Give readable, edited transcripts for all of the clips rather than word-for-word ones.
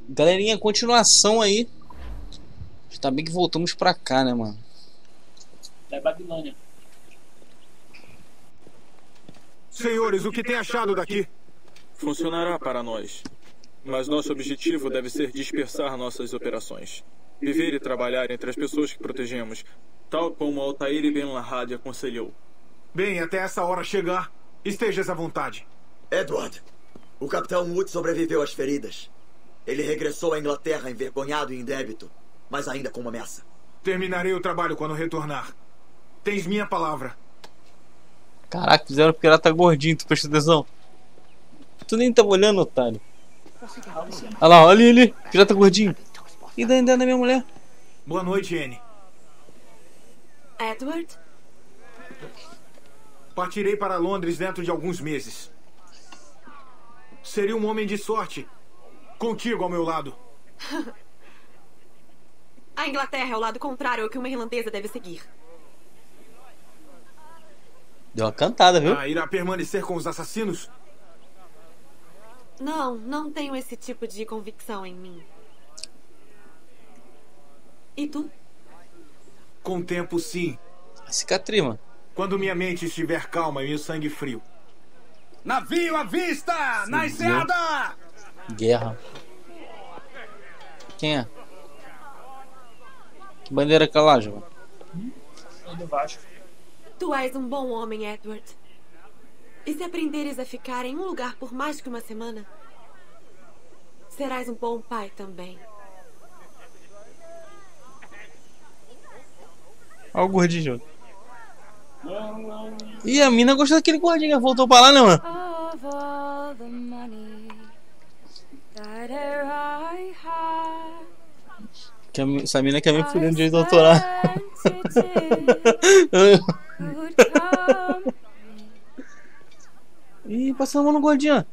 Galerinha, continuação aí. Tá bem que voltamos pra cá, né, mano? Da Babilônia. Senhores, o que tem achado daqui? Funcionará para nós. Mas nosso objetivo deve ser dispersar nossas operações. Viver e trabalhar entre as pessoas que protegemos, tal como Altair Ben Lahad aconselhou. Bem, até essa hora chegar, estejas à vontade. Edward, o Capitão Wood sobreviveu às feridas. Ele regressou à Inglaterra envergonhado e em débito, mas ainda com uma ameaça. Terminarei o trabalho quando retornar. Tens minha palavra. Caraca, fizeram o pirata gordinho, tu presta atenção? Tu nem tava olhando, otário. Olha lá, olha ele, pirata gordinho. E daí ainda da minha mulher. Boa noite, Anne. Edward? Partirei para Londres dentro de alguns meses. Seria um homem de sorte, contigo ao meu lado. A Inglaterra é o lado contrário ao que uma irlandesa deve seguir. Deu uma cantada, viu? Irá permanecer com os assassinos? Não tenho esse tipo de convicção em mim. E tu? Com o tempo, sim. A cicatriz, mano. Quando minha mente estiver calma e meu sangue frio. Navio à vista! Na enseada! Guerra. Quem é? Que bandeira é aquela lá, João? É do Vasco. Tu és um bom homem, Edward. E se aprenderes a ficar em um lugar por mais que uma semana, serás um bom pai também. Olha o gordinho. E a mina gostou daquele gordinho que voltou pra lá, né, mano? Essa mina quer me fuder no direito autoral. Ih, passando a mão no gordinho.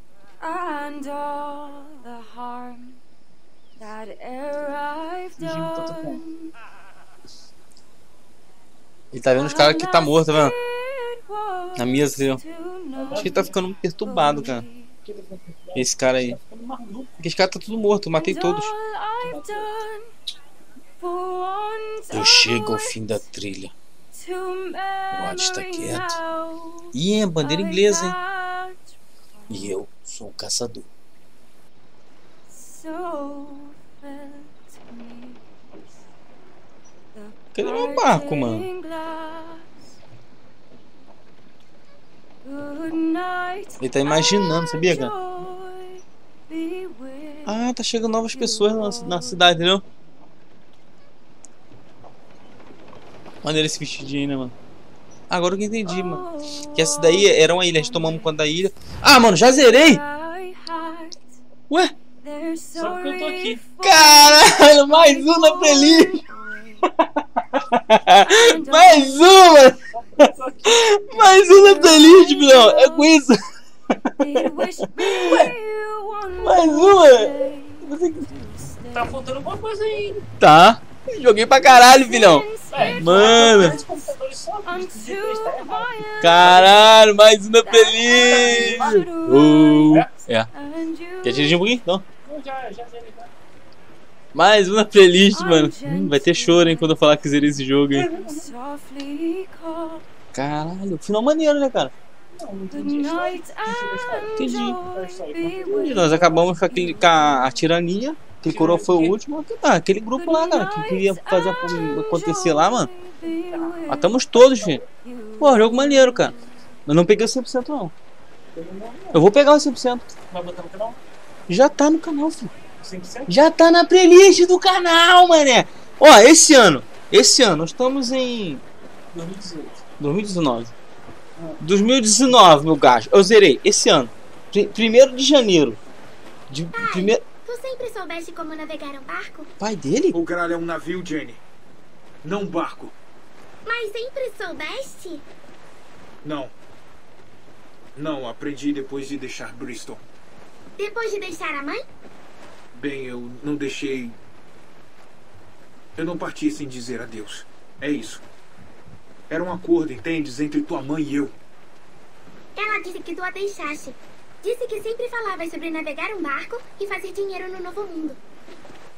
Ele tá vendo os caras que tá morto, tá vendo? Na mesa, assim, ó. Acho que ele tá ficando perturbado, cara. Esse cara aí. Porque esse cara tá tudo morto, eu matei todos. Eu chego ao fim da trilha. O Watch está quieto. Ih, é bandeira inglesa, hein? E eu sou um caçador. Cadê meu barco, mano? Ele tá imaginando, sabia, cara? Ah, tá chegando novas pessoas na cidade, entendeu? Maneiro esse vestidinho, né, mano? Agora que eu entendi, mano. Que essa daí era uma ilha, a gente tomamos conta da ilha. Ah, mano, já zerei! Ué? Só porque eu tô aqui. Caralho, mais um na playlist! Mais uma! Mais um na playlist, filhão! É com isso! Mais uma! Tá faltando alguma coisa aí. Tá. Joguei pra caralho, filhão. Mano. Caralho, mais um na playlist. É. Quer dirigir um pouquinho? Então. Já. Mais um na playlist, mano. Vai ter choro, hein, quando eu falar que zerei esse jogo, hein. Caralho, final maneiro, né, cara? Não entendi. Entendi. Nós acabamos com a tirania. Aquele coroa foi o último. Aquele grupo lá, cara, que queria fazer acontecer lá, mano. Matamos todos, filho. Pô, jogo maneiro, cara. Mas não peguei o 100% não. Eu vou pegar o 100%. Vai botar no canal? Já tá no canal, filho. 100%? Já tá na playlist do canal, mané. Ó, esse ano, nós estamos em 2019. 2019, meu gajo. Eu zerei esse ano. 1º de janeiro. Tu sempre soubeste como navegar um barco? Pai dele? O Graal é um navio, Jenny. Não um barco. Mas sempre soubeste? Não. Não, aprendi depois de deixar Bristol. Depois de deixar a mãe? Bem, eu não deixei... Eu não parti sem dizer adeus. É isso. Era um acordo, entendes, entre tua mãe e eu. Ela disse que tu a deixaste. Disse que sempre falavas sobre navegar um barco e fazer dinheiro no novo mundo.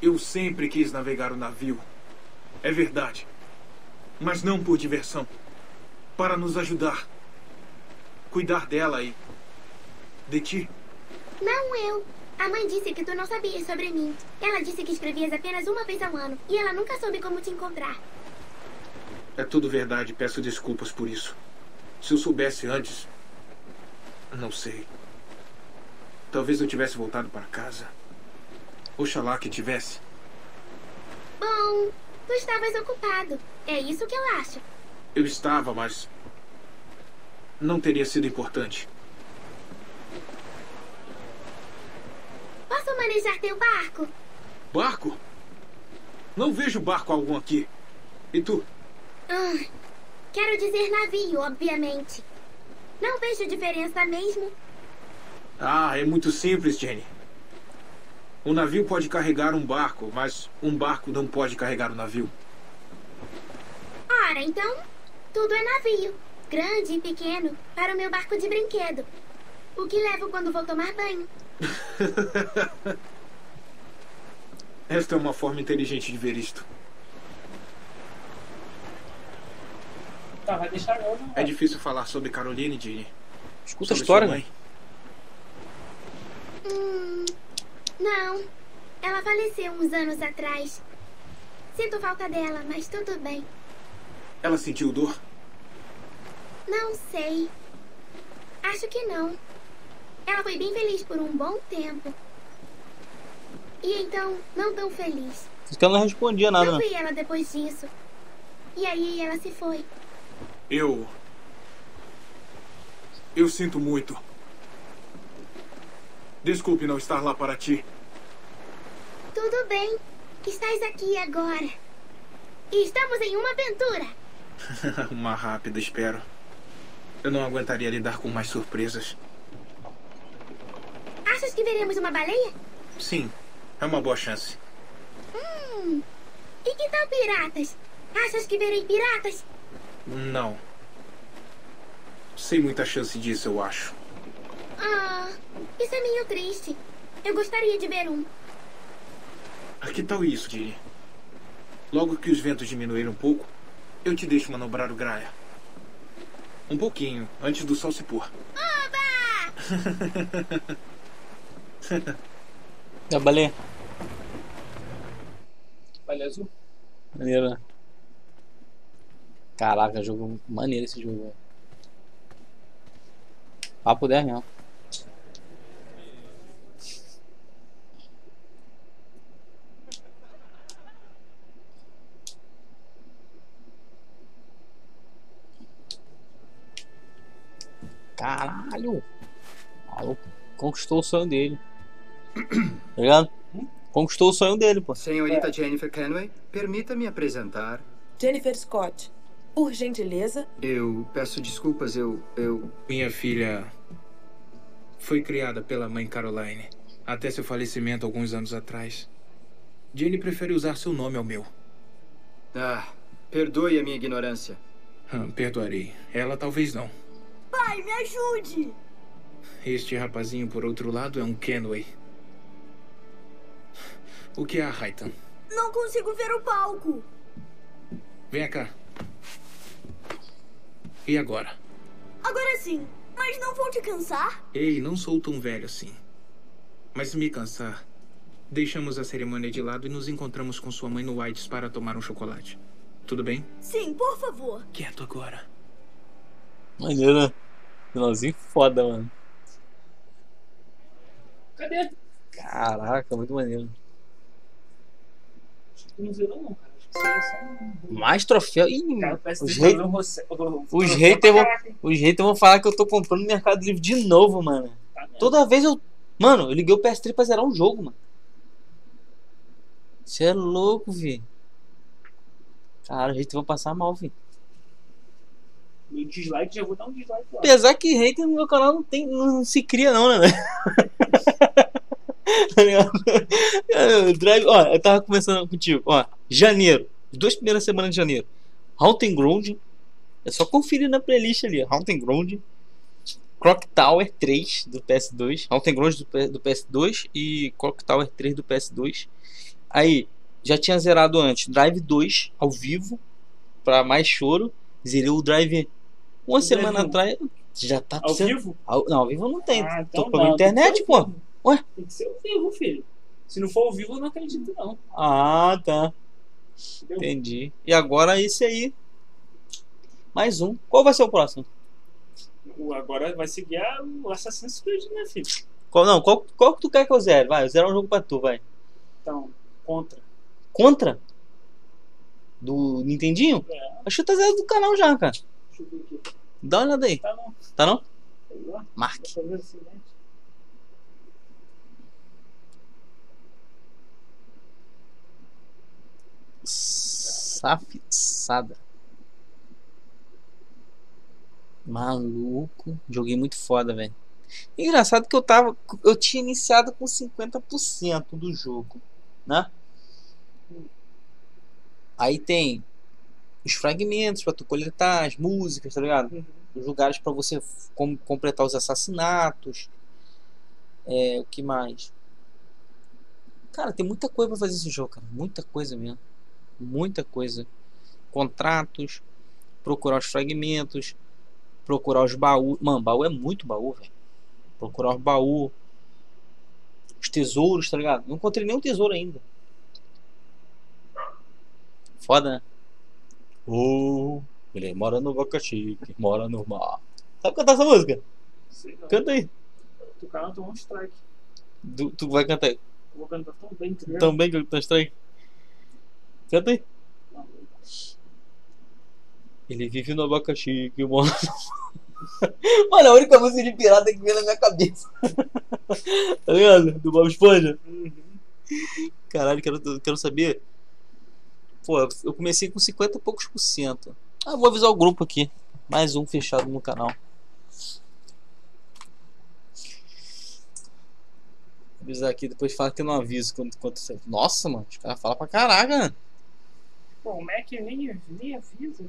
Eu sempre quis navegar o navio. É verdade. Mas não por diversão. Para nos ajudar. Cuidar dela e... de ti. Não eu. A mãe disse que tu não sabias sobre mim. Ela disse que escrevias apenas uma vez ao ano. E ela nunca soube como te encontrar. É tudo verdade. Peço desculpas por isso. Se eu soubesse antes... não sei. Talvez eu tivesse voltado para casa. Oxalá que tivesse. Bom, tu estavas ocupado. É isso que eu acho. Eu estava, mas... não teria sido importante. Posso manejar teu barco? Barco? Não vejo barco algum aqui. E tu? Quero dizer navio, obviamente. Não vejo diferença mesmo. Ah, é muito simples, Jenny. Um navio pode carregar um barco, mas um barco não pode carregar um navio. Ora, então, tudo é navio. Grande e pequeno, para o meu barco de brinquedo. O que levo quando vou tomar banho. Esta é uma forma inteligente de ver isto. Tá, vai deixar eu, não. É difícil falar sobre Caroline, Jenny. Escuta a Sobre história, sua né? mãe. Não. Ela faleceu uns anos atrás. Sinto falta dela, mas tudo bem. Ela sentiu dor? Não sei. Acho que não. Ela foi bem feliz por um bom tempo. E então, não tão feliz. Isso que ela não respondia nada, Não né? vi ela depois disso. E aí ela se foi. Eu sinto muito. Desculpe não estar lá para ti. Tudo bem. Estás aqui agora. E estamos em uma aventura. Uma rápida, espero. Eu não aguentaria lidar com mais surpresas. Achas que veremos uma baleia? Sim, é uma boa chance. E que tal piratas? Achas que verei piratas? Não. Sem muita chance disso, eu acho. Isso é meio triste. Eu gostaria de ver um. Que tal isso, Jenny? Logo que os ventos diminuírem um pouco, eu te deixo manobrar o Graia. Um pouquinho, antes do sol se pôr. Da baleia. Baleia azul. Maneiro, né? Caraca, jogo maneiro esse jogo, velho. Papo 10 mesmo. Caralho! O maluco conquistou o sonho dele. Tá ligado? Conquistou o sonho dele, pô. Senhorita Jennifer Kenway, permita-me apresentar. Jennifer Scott, por gentileza. Eu peço desculpas, Minha filha foi criada pela mãe Caroline até seu falecimento alguns anos atrás. Jenny prefere usar seu nome ao meu. Perdoe a minha ignorância. Perdoarei. Ela talvez não. Pai, me ajude! Este rapazinho, por outro lado, é um Kenway. O que há, Raitan? Não consigo ver o palco. Venha cá. E agora? Agora sim, mas não vou te cansar? Ei, não sou tão velho assim. Mas se me cansar, deixamos a cerimônia de lado e nos encontramos com sua mãe no White's para tomar um chocolate. Tudo bem? Sim, por favor. Quieto agora. Maneiro, né? Finalzinho foda, mano. Cadê? Caraca, muito maneiro. Não zerou não, cara. Acho que isso aí é só um... Mais troféu. Ih, Cara, parece os que haters vão falar que eu tô comprando no Mercado Livre de novo, mano. Toda vez eu... Mano, eu liguei o PS3 pra zerar um jogo, mano. Você é louco, vi. Cara, os haters vão passar mal, vi. Meu dislike, já vou dar um dislike lá. Apesar que hater no meu canal não se cria não, né? Tá ligado? Ó, eu tava conversando contigo. Ó, janeiro. As 2 primeiras semanas de janeiro. Haunting Ground. É só conferir na playlist ali. Haunting Ground. Clock Tower 3 do PS2. Haunting Ground do PS2 e Clock Tower 3 do PS2. Aí, já tinha zerado antes Drive 2 ao vivo, pra mais choro. Zerei o Drive uma semana atrás. Já tá Ao vivo? Não, ao vivo não tem. Então Tô pela internet, pô. Ué? Tem que ser ao vivo, filho. Se não for ao vivo, eu não acredito, não. Ah, tá. Entendeu? Entendi. E agora esse aí. Mais um. Qual vai ser o próximo? Agora vai seguir o Assassin's Creed, né, filho? Qual que tu quer que eu zere? Vai, eu zero um jogo pra tu, vai. Então, Contra. Contra? Do Nintendinho? É. Acho que tá zero do canal já, cara. Deixa eu ver aqui. Dá uma olhada aí. Tá não. Tá não? Sei lá. Marque. Vou fazer assim, né? Safada. Maluco. Joguei muito foda, velho. Engraçado que eu tinha iniciado com 50% do jogo, né? Aí tem os fragmentos pra tu coletar, as músicas, tá ligado? Os lugares pra você completar os assassinatos. O que mais? Cara, tem muita coisa pra fazer esse jogo, cara. Muita coisa mesmo. Muita coisa. Contratos, procurar os fragmentos, procurar os baús. Mano, baú é muito baú, velho. Procurar os baús, os tesouros, tá ligado? Não encontrei nenhum tesouro ainda. Foda, né? Ele mora no abacaxi, que mora no mar. Sabe cantar essa música? Sei não. Canta aí. Tu cara tomou um strike. Tu vai cantar aí. Eu vou cantar tão bem, tá ligado? Tão bem que eu tô estranho. Canta aí. Não. Ele vive no abacaxi, que mora no... Mano, a única música de pirata que vem na minha cabeça. Tá ligado? Do Bob Esponja. Caralho, quero saber. Pô, eu comecei com 50 e poucos por cento. Ah, vou avisar o grupo aqui. Mais um fechado no canal. Vou avisar aqui, depois fala que eu não aviso quando você... Nossa, mano, os caras falam pra caraca, né? Pô, o Mac nem avisa.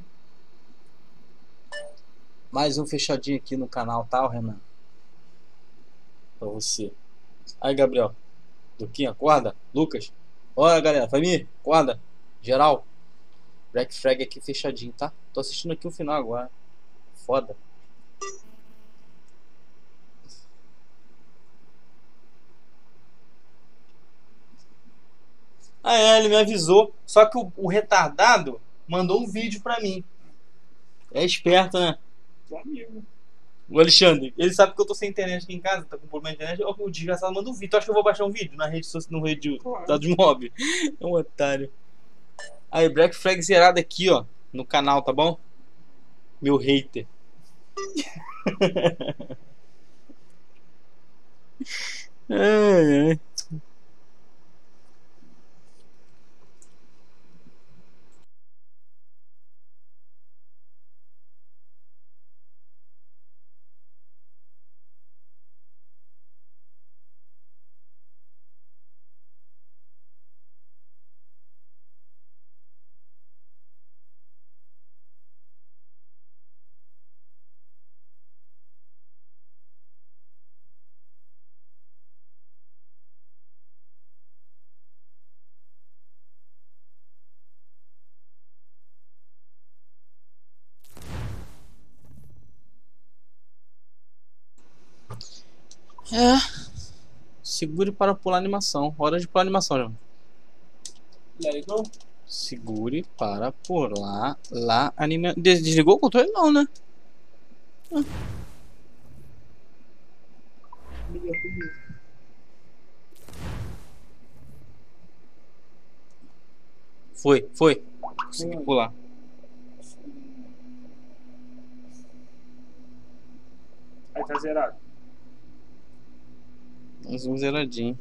Mais um fechadinho aqui no canal, tá, Renan? Pra você. Aí, Gabriel. Duquinha, acorda. Lucas. Olha, galera, família, acorda. Geral. Black Flag aqui fechadinho, tá? Tô assistindo aqui o final agora. Foda. Ah, ele me avisou. Só que o retardado mandou um vídeo pra mim. É esperto, né? Teu amigo. O Alexandre, ele sabe que eu tô sem internet aqui em casa, tá com problema de internet. O desgraçado manda um vídeo. Tu acha que eu vou baixar um vídeo na rede social, no rede dados móvel? É um otário. Aí, Black Flag zerado aqui, ó, no canal, tá bom? Meu hater. Ai, ai. Segure para pular animação. Hora de pular animação, João. Let it go. Segure para pular lá anima... Desligou o controle? Não, né? Foi. Consegui pular. Aí tá zerado. Mais um zeradinho.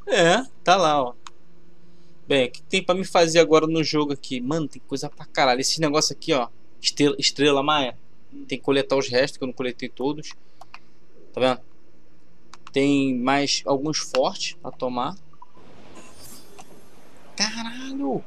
É, tá lá, ó. Bem, o que tem pra me fazer agora no jogo aqui? Mano, tem coisa pra caralho. Esse negócio aqui, ó. Estrela Maia. Tem que coletar os restos, que eu não coletei todos. Tá vendo? Tem mais alguns fortes pra tomar. Caralho!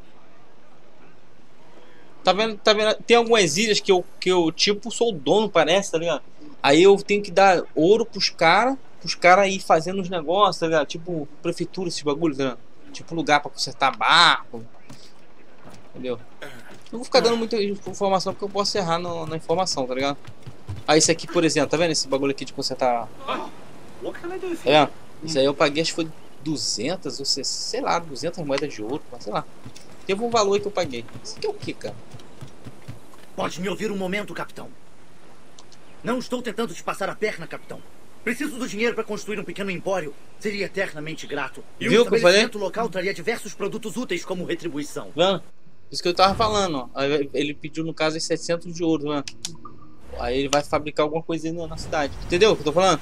Tá vendo? Tá vendo? Tem algumas ilhas que eu tipo, sou o dono, parece, tá ligado? Aí eu tenho que dar ouro pros caras ir fazendo os negócios, tá ligado? Tipo, prefeitura, esses bagulhos, tá ligado? Tipo, lugar pra consertar barco. Entendeu? Não vou ficar dando muita informação porque eu posso errar na informação, tá ligado? Ah, esse aqui, por exemplo, tá vendo esse bagulho aqui de consertar? Tá vendo? Isso aí eu paguei, acho que foi 200 ou sei lá, 200 moedas de ouro, sei lá. Teve um valor aí que eu paguei. Isso aqui é o que, cara? Pode me ouvir um momento, capitão? Não estou tentando te passar a perna, capitão. Preciso do dinheiro para construir um pequeno empório. Seria eternamente grato. E viu um que eu falei? estabelecimento local traria diversos produtos úteis como retribuição. Vendo? Isso que eu tava falando, ó. Ele pediu, no caso, 700 de ouro, né? Aí ele vai fabricar alguma coisa aí na cidade. Entendeu o que eu tô falando?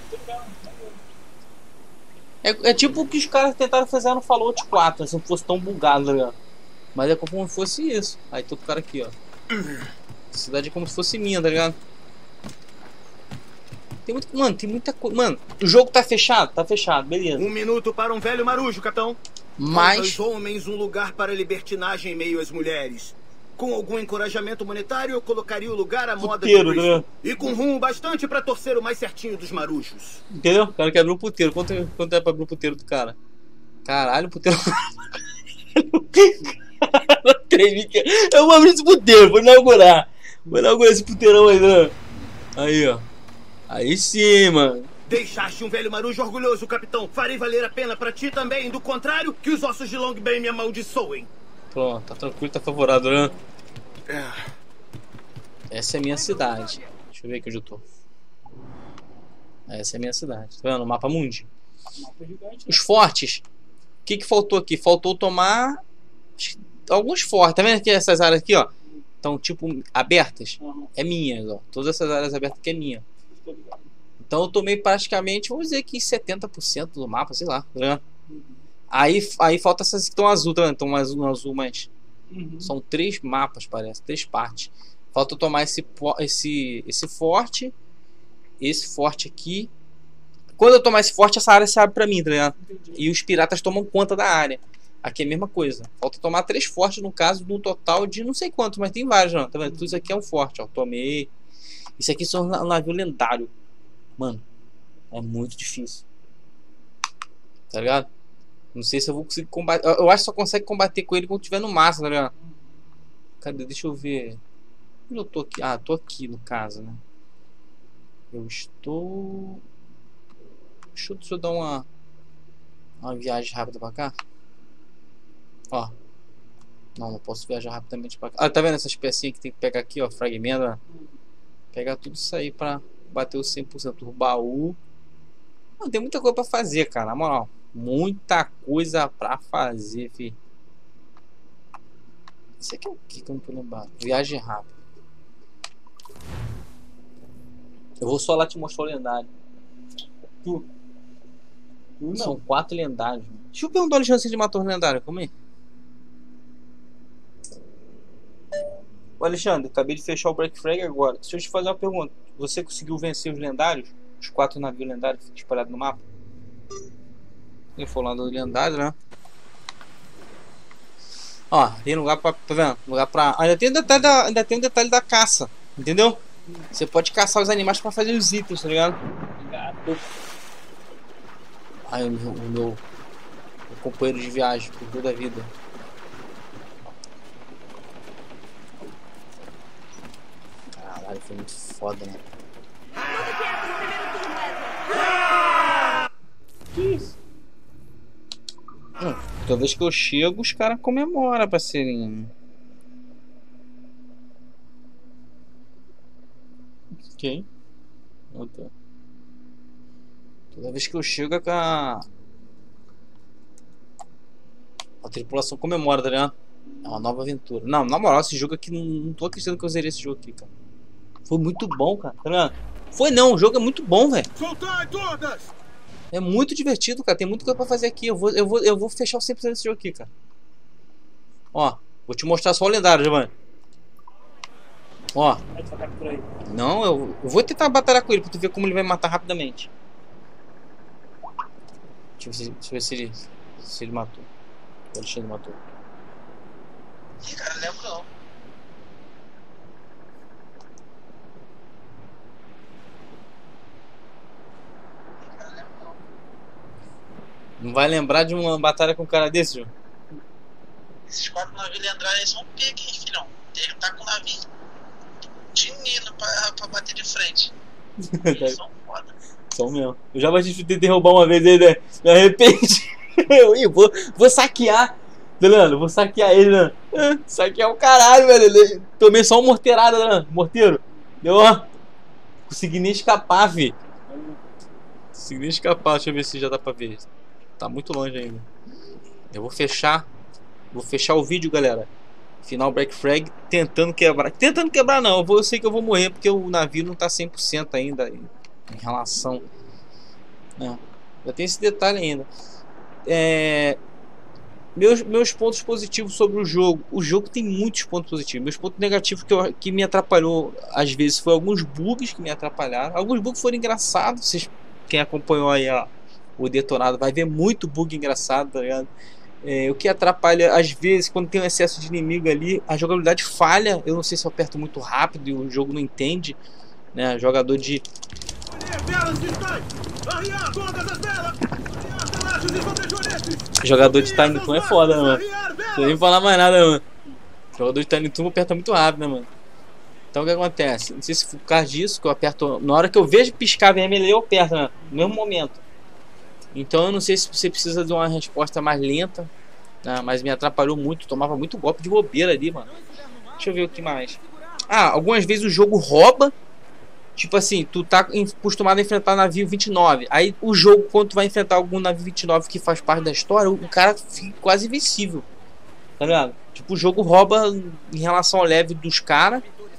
É tipo o que os caras tentaram fazer no Fallout 4, se não fosse tão bugado, tá ligado? Mas é como se fosse isso. Aí todo cara aqui, ó. A cidade é como se fosse minha, tá ligado? Mano, tem muita coisa. Mano, o jogo tá fechado? Tá fechado, beleza. 1 minuto para um velho marujo, capitão. Mas... Os homens, um lugar para libertinagem em meio às mulheres. Com algum encorajamento monetário, eu colocaria o lugar à moda puteiro, do né? E com rumo bastante para torcer o mais certinho dos marujos. Entendeu? O cara quer abrir um puteiro. Quanto é pra abrir o puteiro do cara? Caralho, o puteiro... Eu vou abrir esse puteiro, vou inaugurar. Vou inaugurar esse puteirão aí, né? Aí, ó. Aí sim, mano. Deixaste um velho marujo orgulhoso, capitão. Farei valer a pena pra ti também. Do contrário, que os ossos de Long Bay me amaldiçoem. Pronto, tá tranquilo, tá favorável, né? Essa é a minha cidade. Deixa eu ver aqui onde eu tô. Essa é a minha cidade. Tá vendo? O mapa mundi. Os fortes. O que faltou aqui? Faltou tomar alguns fortes. Tá vendo aqui essas áreas aqui, ó? Estão tipo abertas. É minhas, ó. Todas essas áreas abertas aqui é minha. Então eu tomei praticamente, vamos dizer que 70% do mapa, sei lá, tá vendo? Aí falta essas que estão azul, tá vendo? Estão mais um azul, mas são 3 mapas, parece, 3 partes. Falta eu tomar esse forte, esse forte aqui. Quando eu tomar esse forte, essa área se abre pra mim, tá ligado? E os piratas tomam conta da área. Aqui é a mesma coisa. Falta tomar 3 fortes, no caso, num total de não sei quanto, mas tem vários, não, tá vendo? Tudo isso aqui é um forte, ó. Tomei. Isso aqui são um navio lendário. Mano, é muito difícil. Tá ligado? Não sei se eu vou conseguir combater. Eu acho que só consegue combater com ele quando tiver no máximo, tá ligado? Cadê? Deixa eu ver. Onde eu tô aqui? Ah, tô aqui no caso, né? Eu estou... Deixa eu dar uma viagem rápida pra cá. Ó. Não posso viajar rapidamente pra cá. Ah, tá vendo essas pecinhas que tem que pegar aqui, ó? Fragmento, né? Pegar tudo isso aí pra bater os 100% do baú. Não, tem muita coisa pra fazer, cara. Na moral. Muita coisa pra fazer, fi. Isso aqui é o que eu não tô lembrando? Viagem rápida. Eu vou só lá te mostrar o lendário. São 4 lendários. Deixa eu perguntar o Alexandre se ele matou os lendários. Calma aí. Ô Alexandre, acabei de fechar o Black Flag agora. Deixa eu te fazer uma pergunta. Você conseguiu vencer os lendários? Os 4 navios lendários que ficam espalhados no mapa? Ele falou lá do lendário, né? Ó, tem lugar pra... Tá vendo? Lugar pra... Ainda tem um detalhe da caça. Entendeu? Você pode caçar os animais pra fazer os itens, tá ligado? Aí o meu companheiro de viagem por toda a vida. Caralho, foi muito foda, né? Que isso? Toda vez que eu chego, os caras comemoram, parceirinho. Ok. Outra. Toda vez que eu chego, a tripulação comemora, tá ligado? É uma nova aventura. Não, na moral, esse jogo aqui, não tô acreditando que eu zerei esse jogo aqui, cara. Foi muito bom, cara, tá ligado? Foi não, o jogo é muito bom, velho. Soltai todas! É muito divertido, cara. Tem muita coisa pra fazer aqui. Eu vou fechar o 100% desse jogo aqui, cara. Ó, vou te mostrar só o lendário, Giovanni. Ó. Não, eu vou tentar batalhar com ele pra tu ver como ele vai matar rapidamente. Deixa eu ver se ele matou. O Alexandre matou. Ih, cara, não lembro não. Não vai lembrar de uma batalha com um cara desse, João? Esses 4 navios lendários são um pique, hein, filhão. Ele tá com o navio de Nino pra bater de frente. Eles são foda. São mesmo. Eu já tentei roubar uma vez ele, né? Me arrependi. Eu vou saquear. Delano, vou saquear ele, né? Saquear o caralho, velho. Tomei só uma morteirada, né? Morteiro. Deu, ó. Consegui nem escapar, fi. Consegui nem escapar. Deixa eu ver se já dá pra ver. Tá muito longe ainda. Eu vou fechar. Vou fechar o vídeo, galera. Final Black Flag. Tentando quebrar. Tentando quebrar não. Eu sei que eu vou morrer porque o navio não tá 100% ainda. Em relação. Já tem esse detalhe ainda. Meus pontos positivos sobre o jogo. O jogo tem muitos pontos positivos. Meus pontos negativos que me atrapalhou às vezes foi alguns bugs que me atrapalharam. Alguns bugs foram engraçados. Vocês, quem acompanhou aí o Detonado vai ver muito bug engraçado, tá ligado? O que atrapalha às vezes quando tem um excesso de inimigo ali, a jogabilidade falha. Eu não sei se eu aperto muito rápido e o jogo não entende, né? Jogador de Tiny Toon é foda, né, mano? Não vou nem falar mais nada, mano. Jogador de Tiny Toon aperta muito rápido, né, mano? Então o que acontece? Não sei se por causa disso que eu aperto. Na hora que eu vejo piscar vermelho, eu aperto, né? No mesmo momento. Então eu não sei se você precisa de uma resposta mais lenta, né? Mas me atrapalhou muito. Tomava muito golpe de bobeira ali, mano. Deixa eu ver o que mais. Algumas vezes o jogo rouba. Tipo assim, tu tá acostumado a enfrentar navio 29. Aí o jogo, quando tu vai enfrentar algum navio 29 que faz parte da história, o cara fica quase invencível. Tá ligado? Tipo, o jogo rouba em relação ao level dos caras.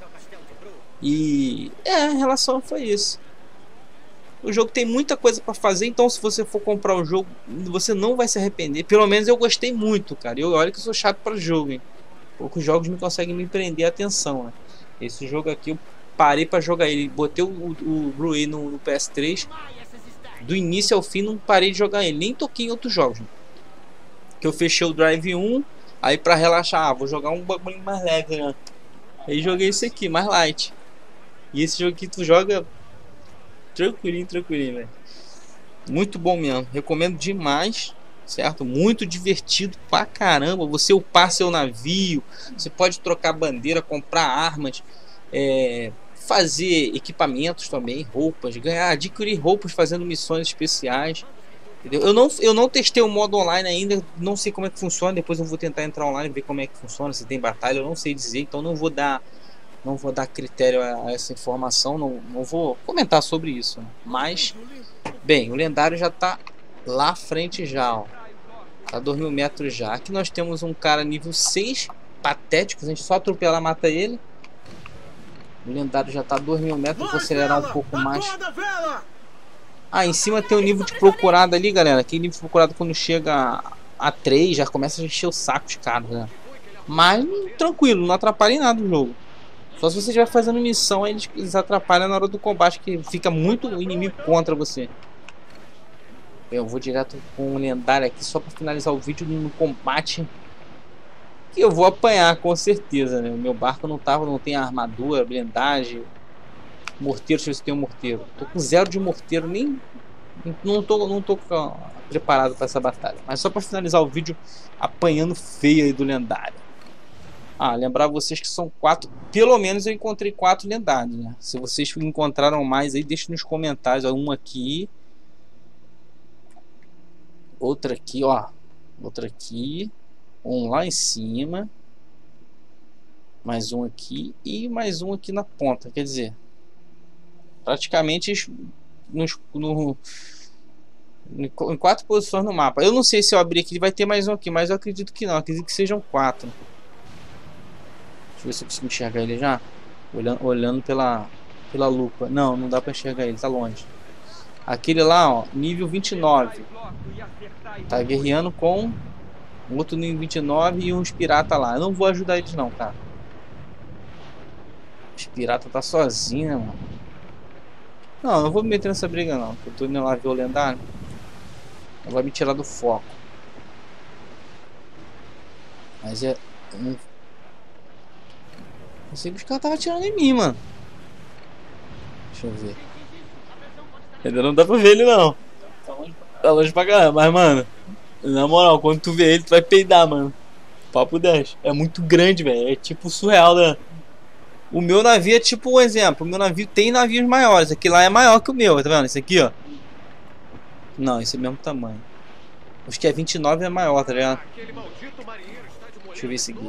E em relação foi isso. O jogo tem muita coisa pra fazer, então se você for comprar o jogo, você não vai se arrepender. Pelo menos eu gostei muito, cara. Olha que eu sou chato para jogo, hein. Poucos jogos me conseguem me prender a atenção, né? Esse jogo aqui eu parei pra jogar ele, botei o Blu-ray no PS3. Do início ao fim não parei de jogar ele, nem toquei em outros jogos, né? Que eu fechei o Drive 1, aí pra relaxar, vou jogar um bagulho mais leve, né? Aí joguei esse aqui, mais light. E esse jogo aqui tu joga tranquilinho, velho. Muito bom mesmo, recomendo demais, certo? Muito divertido pra caramba. Você upar seu navio, você pode trocar bandeira, comprar armas, fazer equipamentos também, roupas, adquirir roupas fazendo missões especiais, entendeu? Eu não testei o modo online ainda, não sei como é que funciona. Depois eu vou tentar entrar online e ver como é que funciona, se tem batalha, eu não sei dizer, então não vou dar critério a essa informação, não vou comentar sobre isso, né? Mas, bem, o lendário já tá lá à frente já, ó. Tá 2.000 metros já. Aqui nós temos um cara nível 6, patético, a gente só atropelar mata ele. O lendário já tá 2.000 metros, vou acelerar um pouco mais. Em cima tem o nível de procurado ali, galera. Aquele nível de procurado quando chega a 3, já começa a encher o saco de caras, né? Mas tranquilo, não atrapalha em nada o jogo. Só se você estiver fazendo missão, aí eles atrapalham na hora do combate, que fica muito inimigo contra você. Eu vou direto com o lendário aqui só para finalizar o vídeo no combate. Que eu vou apanhar com certeza, né? O meu barco não tem armadura, blindagem, morteiro. Deixa eu ver se tem um morteiro. Tô com 0 de morteiro, não tô preparado para essa batalha. Mas só para finalizar o vídeo apanhando feio aí do lendário. Lembrar vocês que são 4, pelo menos eu encontrei 4 lendários, né? Se vocês encontraram mais aí, deixem nos comentários. Um aqui, outra aqui, ó, outra aqui, um lá em cima, mais um aqui e mais um aqui na ponta. Quer dizer, praticamente em 4 posições no mapa. Eu não sei se eu abrir aqui vai ter mais um aqui, mas eu acredito que não. Acredito que sejam 4. Deixa eu ver se eu consigo enxergar ele já. Olhando pela lupa. Não dá pra enxergar ele, tá longe. Aquele lá, ó, nível 29. Tá guerreando com outro nível 29 e uns piratas lá. Eu não vou ajudar eles não, cara. Os piratas tá sozinho, né, mano? Não, não vou me meter nessa briga não. Eu tô indo lá ver o lendário. Vai me tirar do foco. Mas é... Eu sei que os caras estavam atirando em mim, mano. Deixa eu ver. Ainda não dá pra ver ele não. Tá longe pra caramba, mas mano, na moral, quando tu vê ele, tu vai peidar, mano. Papo 10. É muito grande, velho. É tipo surreal, né? O meu navio é tipo um exemplo. O meu navio tem navios maiores. Aqui lá é maior que o meu, tá vendo? Esse aqui, ó. Não, esse é o mesmo tamanho. Acho que é 29 é maior, tá ligado? Deixa eu ver esse aqui.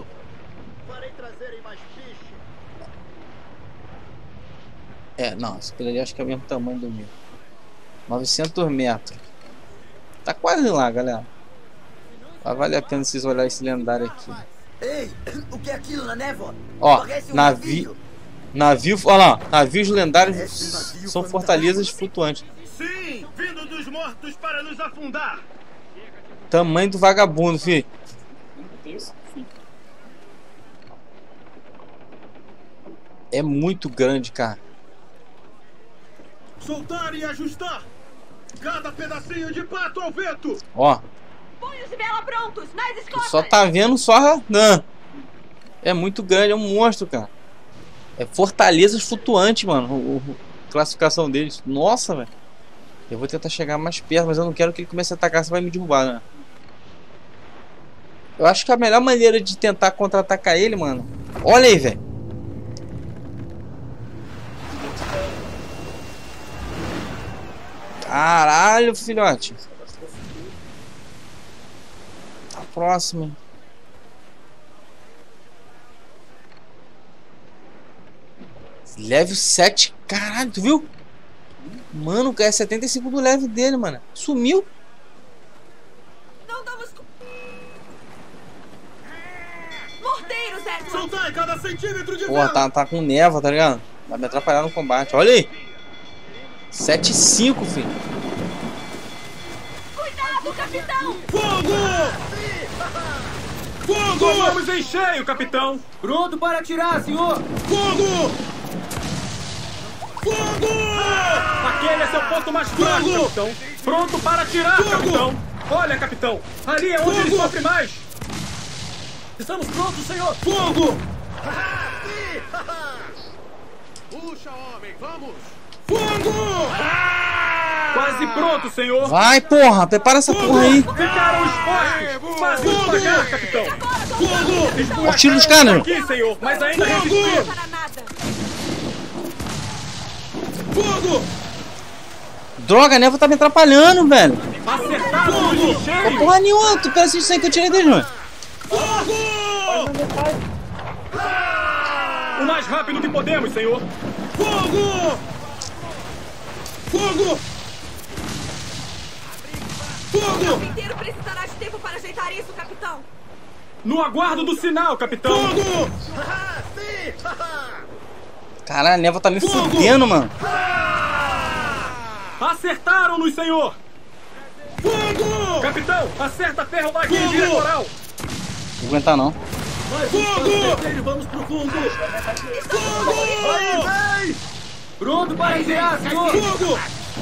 É, não, esse ali acho que é o mesmo tamanho do meu. 900 metros. Tá quase lá, galera. Vai valer a pena vocês olharem esse lendário aqui. Ei, o que é aquilo na névoa? Ó, navio. Olha lá, navios lendários são fortalezas flutuantes. Sim, vindo dos mortos para nos afundar. Tamanho do vagabundo, filho. É muito grande, cara. Soltar e ajustar. Cada pedacinho de pato ao vento. Ó. Punhos de vela prontos, nas escotas. Só tá vendo só. Não. É muito grande, é um monstro, cara. É fortalezas flutuantes, mano. Classificação deles. Nossa, velho. Eu vou tentar chegar mais perto, mas eu não quero que ele comece a atacar, você vai me derrubar, né? Eu acho que a melhor maneira de tentar contra-atacar ele, mano. Olha aí, velho. Caralho, filhote. Tá próximo, hein? Level 7. Caralho, tu viu? Mano, é 75 do level dele, mano. Sumiu. Não damos... Morteiros, Edward. Soltar cada centímetro de Porra, tá com névoa, tá ligado? Vai me atrapalhar no combate. Olha aí. 7-5, filho. Cuidado, capitão! Fogo! Fogo! Vamos em cheio, capitão! Pronto para atirar, senhor! Fogo! Fogo! Aquele é seu ponto mais fraco, capitão! Pronto para atirar, capitão! Olha, capitão! Ali é onde ele sofre mais! Estamos prontos, senhor! Fogo! Puxa, homem, vamos! Fogo! Quase pronto, senhor! Vai, porra! Prepara essa porra aí! Ficaram expostos! Fazem pagar, capitão! Fogo! Ó o tiro dos caras! Aqui, senhor, mas ainda resistiram! Fogo! Droga, a névoa tá me atrapalhando, velho! Acertaram no cheio! Porra nenhuma! Tu pensa isso aí que eu tirei dele, mano! Fogo! O mais rápido que podemos, senhor! Fogo! Fogo! Fogo! O inteiro precisará de tempo para ajeitar isso, capitão. No aguardo do sinal, capitão! Fogo! Caralho, a névoa tá me fudendo, mano! Acertaram-nos, senhor! Fogo! Capitão, acerta a ferro lá aqui, direitoral! Não vou aguentar, não. Fogo! Vamos pro fundo! Fogo! Pronto para enviar, senhor! Fogo!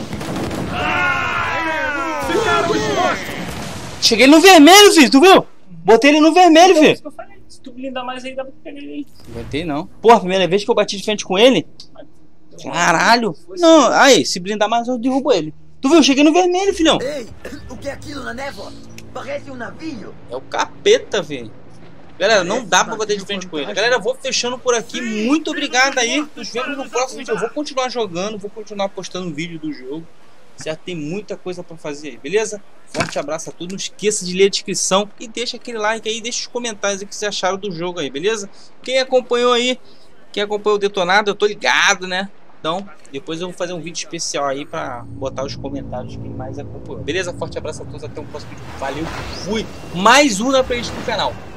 Ficaram expostos! Cheguei no vermelho, filho, tu viu? Botei ele no vermelho, filho. Eu falei, se tu blindar mais aí, dá pra pegar ele. Não aguentei, não. Porra, primeira vez que eu bati de frente com ele. Caralho. Não, aí, se blindar mais, eu derrubo ele. Tu viu? Cheguei no vermelho, filhão. Ei, o que é aquilo na névoa? Parece um navio. É o capeta, velho. Galera, não dá pra bater de frente com ele. Galera, eu vou fechando por aqui. Muito obrigado aí. Nos vemos no próximo vídeo. Eu vou continuar jogando, vou continuar postando vídeo do jogo. Certo? Tem muita coisa pra fazer aí, beleza? Forte abraço a todos. Não esqueça de ler a descrição e deixa aquele like aí, deixa os comentários aí que vocês acharam do jogo aí, beleza? Quem acompanhou aí, quem acompanhou o Detonado, eu tô ligado, né? Então, depois eu vou fazer um vídeo especial aí pra botar os comentários de quem mais acompanhou. Beleza? Forte abraço a todos, até o próximo vídeo. Valeu, fui! Mais um da playlist do canal.